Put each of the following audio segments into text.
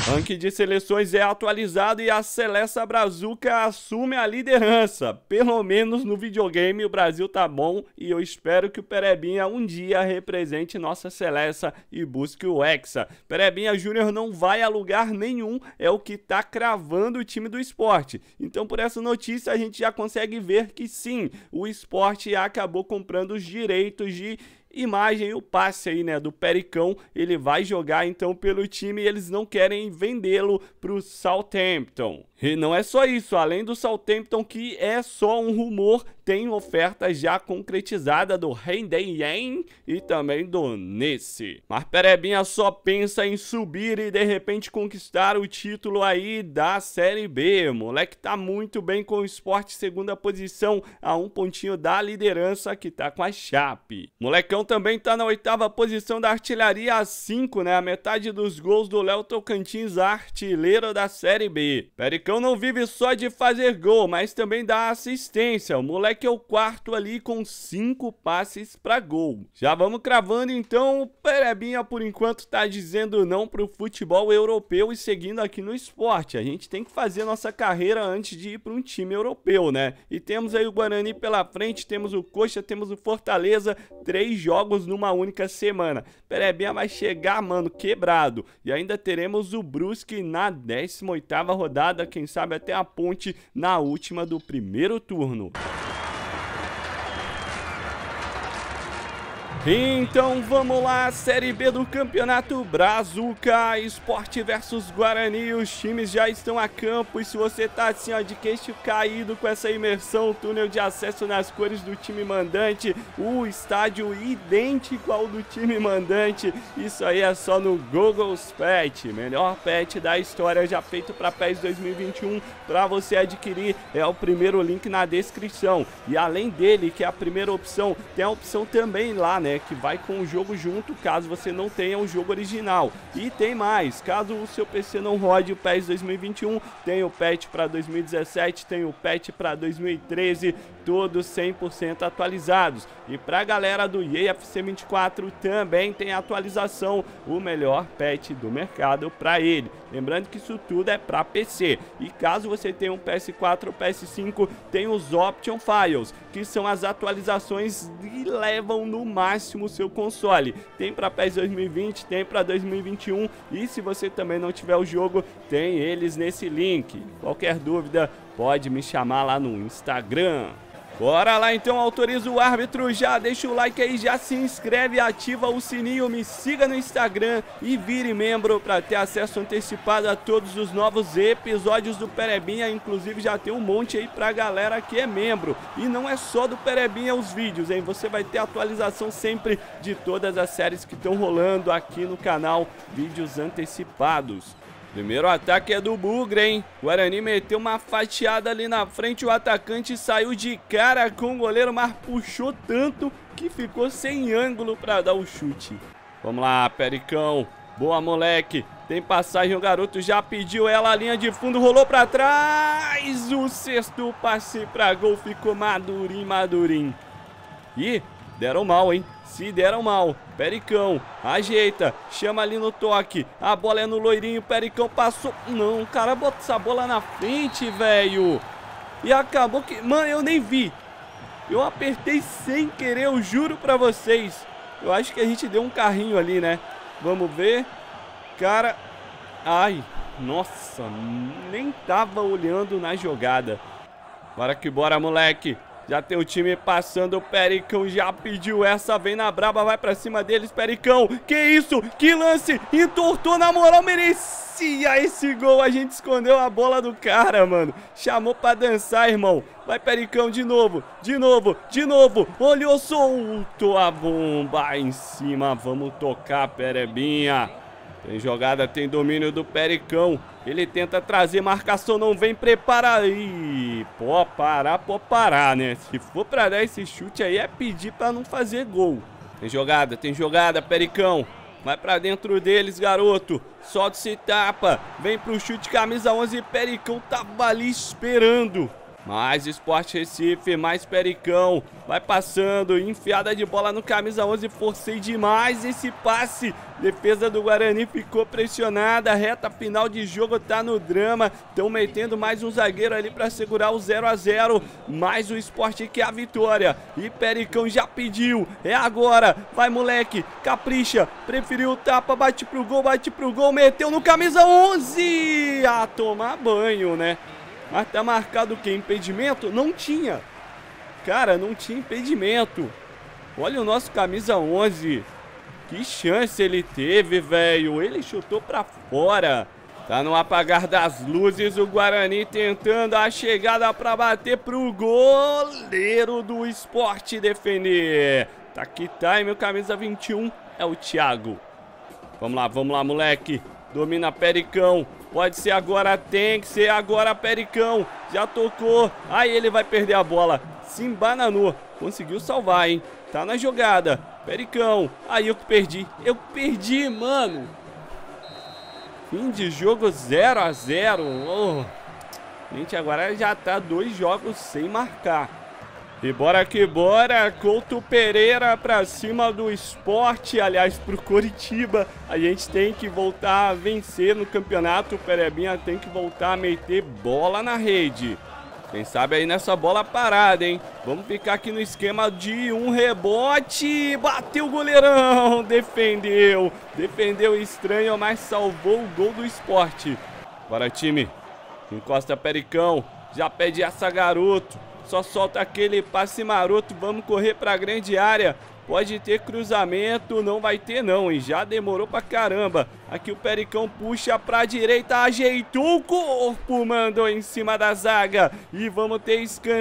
Ranking de seleções é atualizado e a Seleção Brazuca assume a liderança. Pelo menos no videogame o Brasil tá bom e eu espero que o Perebinha um dia represente nossa seleção e busque o Hexa. Perebinha Júnior não vai a lugar nenhum, é o que tá cravando o time do Sport. Então por essa notícia a gente já consegue ver que sim, o Sport acabou comprando os direitos de imagem e o passe aí, né, do Pericão. Ele vai jogar então pelo time e eles não querem vendê-lo pro Southampton. E não é só isso, além do Southampton, que é só um rumor, tem oferta já concretizada do Hendeyen e também do Nesse. Mas Perebinha só pensa em subir e de repente conquistar o título aí da Série B. Moleque tá muito bem com o Sport, segunda posição, a um pontinho da liderança que tá com a Chape. Molecão também tá na 8ª posição da artilharia a 5, né? A metade dos gols do Léo Tocantins, artilheiro da Série B. Pericão não vive só de fazer gol, mas também dá assistência. O moleque é o 4º ali com 5 passes para gol. Já vamos cravando então, o Perebinha por enquanto tá dizendo não pro futebol europeu e seguindo aqui no Sport. A gente tem que fazer nossa carreira antes de ir para um time europeu, né? E temos aí o Guarani pela frente, temos o Coxa, temos o Fortaleza, 3 jogos numa única semana. Perebinha vai chegar, mano, quebrado. E ainda teremos o Brusque na 18ª rodada, quem sabe até a Ponte na última do primeiro turno. Então vamos lá, Série B do Campeonato Brazuca, Sport versus Guarani, os times já estão a campo e se você tá assim ó, de queixo caído com essa imersão, túnel de acesso nas cores do time mandante, o estádio idêntico ao do time mandante, isso aí é só no Google's Pet, melhor pet da história já feito para PES 2021, para você adquirir, é o primeiro link na descrição, e além dele, que é a primeira opção, tem a opção também lá, né, que vai com o jogo junto, caso você não tenha o jogo original. E tem mais, caso o seu PC não rode o PES 2021, tem o patch para 2017, tem o patch para 2013, todos 100% atualizados. E pra galera do EA FC 24 também tem atualização, o melhor patch do mercado para ele. Lembrando que isso tudo é para PC. E caso você tenha um PS4 ou PS5, tem os Option Files, que são as atualizações que levam no máximo o seu console. Tem para PES 2020, tem para 2021 e se você também não tiver o jogo, tem eles nesse link. Qualquer dúvida, pode me chamar lá no Instagram. Bora lá então, autoriza o árbitro, já deixa o like aí, já se inscreve, ativa o sininho, me siga no Instagram e vire membro para ter acesso antecipado a todos os novos episódios do Perebinha, inclusive já tem um monte aí pra galera que é membro. E não é só do Perebinha os vídeos, hein? Você vai ter atualização sempre de todas as séries que estão rolando aqui no canal, vídeos antecipados. Primeiro ataque é do Bugre, hein? O Guarani meteu uma fatiada ali na frente, o atacante saiu de cara com o goleiro, mas puxou tanto que ficou sem ângulo para dar o chute. Vamos lá, Pericão. Boa, moleque. Tem passagem, o garoto já pediu ela, a linha de fundo, rolou para trás. O 6º passe para gol, ficou madurinho. Ih, deram mal, hein? Se deram mal. Pericão, ajeita, chama ali no toque. A bola é no loirinho, Pericão passou. Não, o cara bota essa bola na frente, velho. E acabou que... Mano, eu nem vi. Eu apertei sem querer, eu juro pra vocês. Eu acho que a gente deu um carrinho ali, né? Vamos ver. Cara... Ai, nossa, nem tava olhando na jogada. Bora que bora, moleque. Já tem o time passando, o Pericão já pediu essa, vem na braba, vai pra cima deles, Pericão. Que isso? Que lance! Entortou, na moral, merecia esse gol. A gente escondeu a bola do cara, mano. Chamou pra dançar, irmão. Vai, Pericão, de novo. Olhou, soltou a bomba em cima. Vamos tocar, Perebinha. Tem jogada, tem domínio do Pericão. Ele tenta trazer, marcação não vem, prepara aí. Pode parar, né? Se for pra dar esse chute aí é pedir pra não fazer gol. Tem jogada, Pericão. Vai pra dentro deles, garoto. Solta, se tapa. Vem pro chute, camisa 11, Pericão tava ali esperando. Mais Sport Recife, mais Pericão. Vai passando, enfiada de bola no camisa 11, forcei demais esse passe. Defesa do Guarani ficou pressionada. Reta final de jogo tá no drama. Estão metendo mais um zagueiro ali para segurar o 0 a 0. Mais o Sport que é a vitória. E Pericão já pediu. É agora. Vai, moleque. Capricha. Preferiu o tapa. Bate pro gol. Meteu no camisa 11. A tomar banho, né? Mas tá marcado o quê? Impedimento? Não tinha. Cara, não tinha impedimento. Olha o nosso camisa 11. Que chance ele teve, velho. Ele chutou pra fora. Tá no apagar das luzes o Guarani tentando a chegada pra bater pro goleiro do Sport defender. Tá que time, o camisa 21 é o Thiago. Vamos lá, moleque. Domina Pericão. Pode ser agora, tem que ser agora, Pericão. Já tocou. Aí ele vai perder a bola. Se embananou. Conseguiu salvar, hein? Tá na jogada. Pericão. Aí eu que perdi, mano. Fim de jogo 0 a 0. Oh. Gente, agora já tá 2 jogos sem marcar. E bora que bora. Couto Pereira pra cima do Sport. Aliás, pro Coritiba. A gente tem que voltar a vencer no campeonato. O Perebinha tem que voltar a meter bola na rede. Quem sabe aí nessa bola parada, hein? Vamos ficar aqui no esquema de um rebote. Bateu o goleirão. Defendeu estranho, mas salvou o gol do Sport. Bora, time. Encosta Pericão. Já pede essa, garoto. Só solta aquele passe maroto. Vamos correr pra grande área. Pode ter cruzamento, não vai ter não, hein? Já demorou pra caramba. Aqui o Pericão puxa pra direita, ajeitou o corpo, mandou em cima da zaga. E vamos ter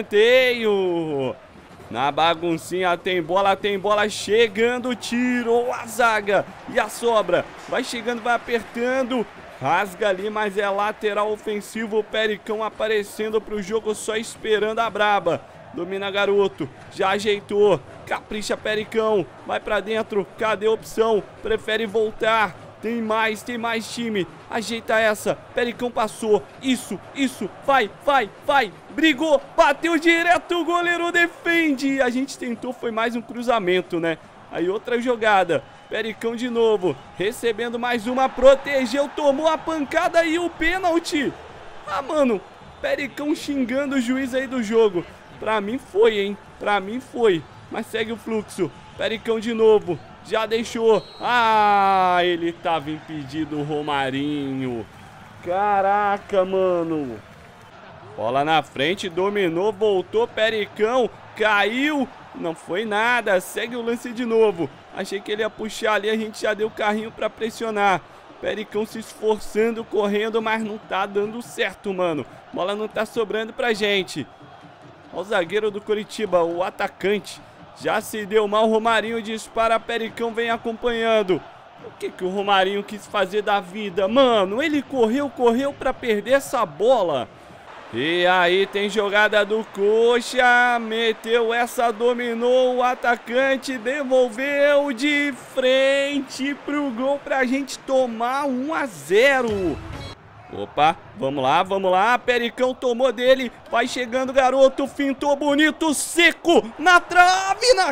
escanteio. Na baguncinha tem bola, chegando, tirou a zaga. E a sobra, vai chegando, vai apertando. Rasga ali, mas é lateral ofensivo. O Pericão aparecendo pro jogo, só esperando a braba. Domina, garoto, já ajeitou. Capricha, Pericão, vai pra dentro. Cadê a opção? Prefere voltar. Tem mais time. Ajeita essa. Pericão passou. Isso. Vai. Brigou, bateu direto. O goleiro defende. A gente tentou, foi mais um cruzamento, né? Aí outra jogada. Pericão de novo. Recebendo mais uma. Protegeu, tomou a pancada e o pênalti. Ah, mano. Pericão xingando o juiz aí do jogo. Pra mim foi, hein? Pra mim foi. Mas segue o fluxo. Pericão de novo. Já deixou. Ah, ele tava impedido, o Romarinho. Caraca, mano. Bola na frente, dominou, voltou, Pericão. Caiu. Não foi nada. Segue o lance de novo. Achei que ele ia puxar ali, a gente já deu o carrinho pra pressionar. Pericão se esforçando, correndo, mas não tá dando certo, mano. Bola não tá sobrando pra gente. Olha o zagueiro do Coritiba, o atacante. Já se deu mal, o Romarinho dispara, Pericão vem acompanhando. O que o Romarinho quis fazer da vida? Mano, ele correu pra perder essa bola. E aí tem jogada do Coxa, meteu essa, dominou o atacante, devolveu de frente pro gol pra gente tomar 1 a 0. Opa, vamos lá, Pericão tomou dele, vai chegando, garoto, fintou bonito, seco, na trave, na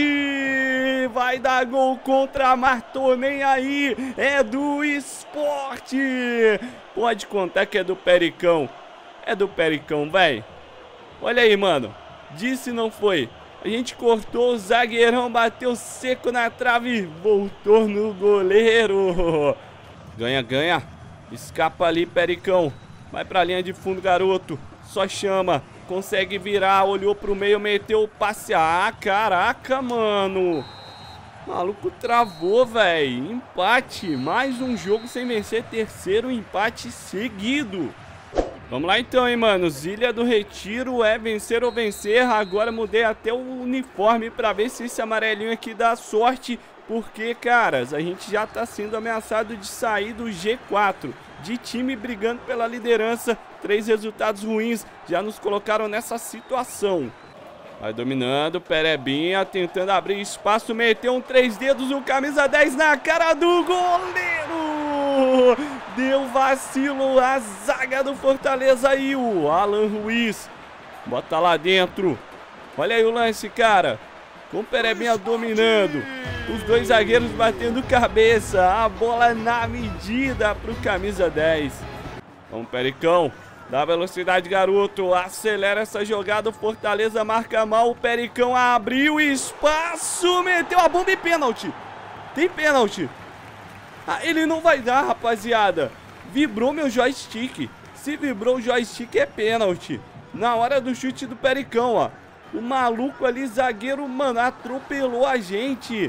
rede, vai dar gol contra, mas tô nem aí, é do Sport, pode contar que é do Pericão, velho, olha aí, mano, disse não foi, a gente cortou, o zagueirão bateu seco na trave, voltou no goleiro, ganha. Escapa ali, Pericão. Vai pra linha de fundo, garoto. Só chama. Consegue virar. Olhou pro meio, meteu o passe. Ah, caraca, mano. O maluco travou, velho. Empate. Mais um jogo sem vencer. Terceiro empate seguido. Vamos lá então, hein, manos. Ilha do Retiro é vencer ou vencer. Agora mudei até o uniforme pra ver se esse amarelinho aqui dá sorte. Porque, caras, a gente já tá sendo ameaçado de sair do G4. De time brigando pela liderança. 3 resultados ruins já nos colocaram nessa situação. Vai dominando, Perebinha tentando abrir espaço. Meteu um 3 dedos, o camisa 10 na cara do goleiro. Deu vacilo a zaga do Fortaleza e o Alan Ruiz. Bota lá dentro. Olha aí o lance, cara. Com o Perebinha dominando. Os dois zagueiros batendo cabeça. A bola na medida pro camisa 10. Vamos, Pericão. Dá velocidade, garoto. Acelera essa jogada. O Fortaleza marca mal. O Pericão abriu espaço. Meteu a bomba e pênalti. Tem pênalti. Ah, ele não vai dar, rapaziada. Vibrou meu joystick. Se vibrou o joystick é pênalti. Na hora do chute do Pericão, ó. O maluco ali, zagueiro, mano, atropelou a gente.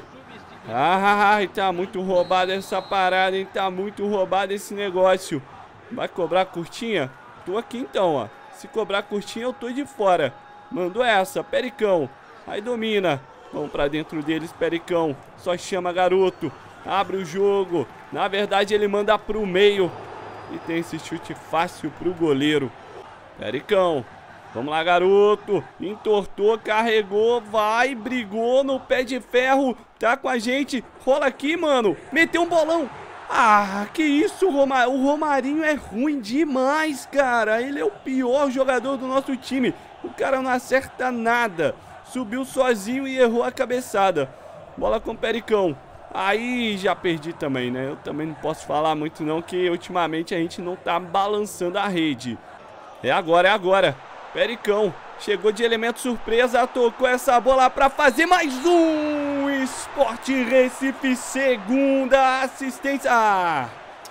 Ai, tá muito roubado essa parada, hein? Tá muito roubado esse negócio. Vai cobrar curtinha? Tô aqui então, ó. Se cobrar curtinha, eu tô de fora. Mandou essa, Pericão. Aí domina. Vamos pra dentro deles, Pericão. Só chama, garoto. Abre o jogo. Na verdade, ele manda pro meio. E tem esse chute fácil pro goleiro. Pericão. Vamos lá, garoto. Entortou, carregou, vai, brigou no pé de ferro. Tá com a gente. Rola aqui, mano. Meteu um bolão. Ah, que isso, o Romarinho é ruim demais, cara. Ele é o pior jogador do nosso time. O cara não acerta nada. Subiu sozinho e errou a cabeçada. Bola com o Pericão. Aí já perdi também, né? Eu também não posso falar muito não, que ultimamente a gente não tá balançando a rede. É agora, é agora. Pericão, chegou de elemento surpresa, tocou essa bola pra fazer mais um. Sport Recife, segunda assistência. Ah,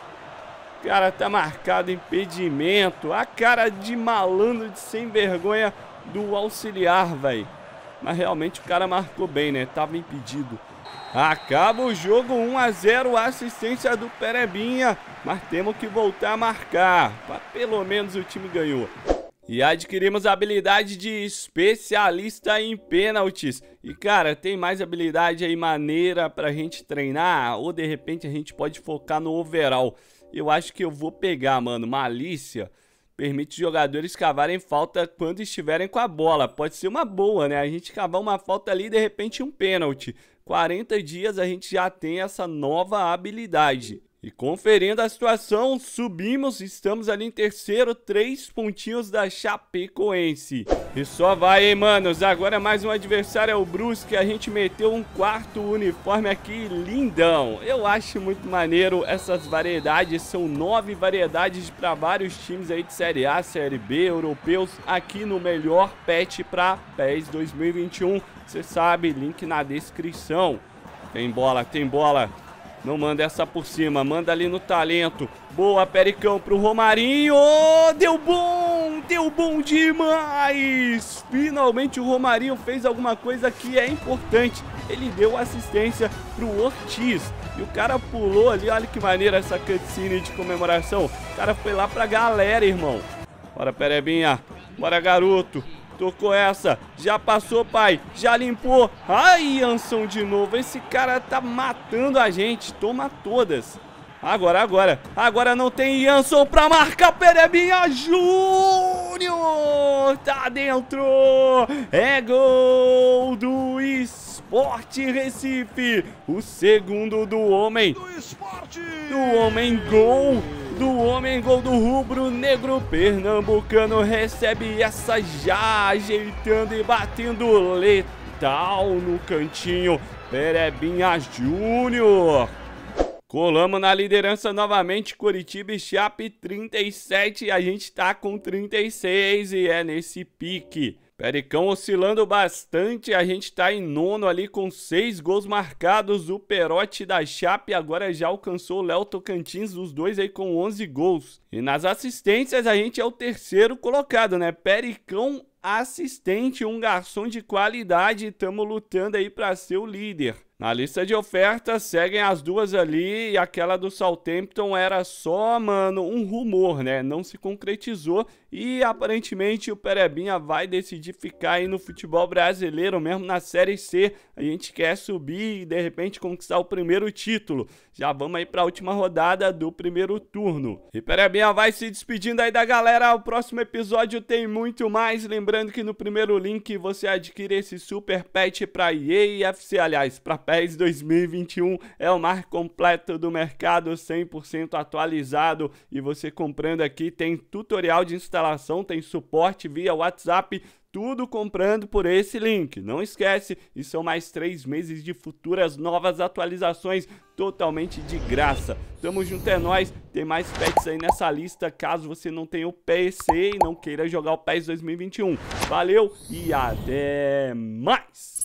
cara, tá marcado impedimento. A cara de malandro, de sem vergonha do auxiliar, velho. Mas realmente o cara marcou bem, né? Tava impedido. Acaba o jogo 1 a 0, assistência do Perebinha. Mas temos que voltar a marcar. Pelo menos o time ganhou. E adquirimos a habilidade de especialista em pênaltis. E cara, tem mais habilidade aí maneira pra gente treinar? Ou de repente a gente pode focar no overall? Eu acho que eu vou pegar, mano. Malícia permite jogadores cavarem falta quando estiverem com a bola. Pode ser uma boa, né? A gente cavar uma falta ali e de repente um pênalti. 40 dias a gente já tem essa nova habilidade. E conferindo a situação, subimos, estamos ali em terceiro, 3 pontinhos da Chapecoense. E só vai, hein, manos, agora mais um adversário é o Brusque, a gente meteu um 4º uniforme aqui, lindão. Eu acho muito maneiro essas variedades, são 9 variedades para vários times aí de Série A, Série B, europeus, aqui no melhor patch para PES 2021. Você sabe, link na descrição. Tem bola, tem bola. Não manda essa por cima, manda ali no talento. Boa, Pericão pro Romarinho. Deu bom demais. Finalmente o Romarinho fez alguma coisa que é importante. Ele deu assistência pro Ortiz. E o cara pulou ali, olha que maneira essa cutscene de comemoração. O cara foi lá pra galera, irmão. Bora, Perebinha. Bora, garoto. Tocou essa, já passou, pai, já limpou. Ai, Anson de novo, esse cara tá matando a gente, toma todas. Agora não tem Jansson pra marcar, Perebinha Júnior, tá dentro, é gol do Sport Recife, o segundo do homem, do homem gol do rubro-negro pernambucano, recebe essa já ajeitando e batendo letal no cantinho, Perebinha Júnior. Colamos na liderança novamente, Coritiba e Chape 37, e a gente tá com 36 e é nesse pique. Pericão oscilando bastante, a gente tá em nono ali com 6 gols marcados. O Perotti da Chape agora já alcançou o Léo Tocantins, os dois aí com 11 gols. E nas assistências a gente é o terceiro colocado, né? Pericão assistente, um garçom de qualidade, estamos lutando aí para ser o líder. Na lista de ofertas seguem as duas ali e aquela do Southampton era só, mano, um rumor, né? Não se concretizou e aparentemente o Perebinha vai decidir ficar aí no futebol brasileiro, mesmo na Série C. A gente quer subir e de repente conquistar o primeiro título. Já vamos aí para a última rodada do primeiro turno. E Perebinha vai se despedindo aí da galera. O próximo episódio tem muito mais. Lembrando que no primeiro link você adquire esse super pet para EA e FC, aliás, para PES 2021. É o mais completo do mercado, 100% atualizado. E você comprando aqui tem tutorial de instalação, tem suporte via WhatsApp. tudo comprando por esse link. Não esquece, e são mais 3 meses de futuras novas atualizações totalmente de graça. Tamo junto, é nóis. Tem mais pets aí nessa lista, caso você não tenha o PC e não queira jogar o PES 2021. Valeu e até mais!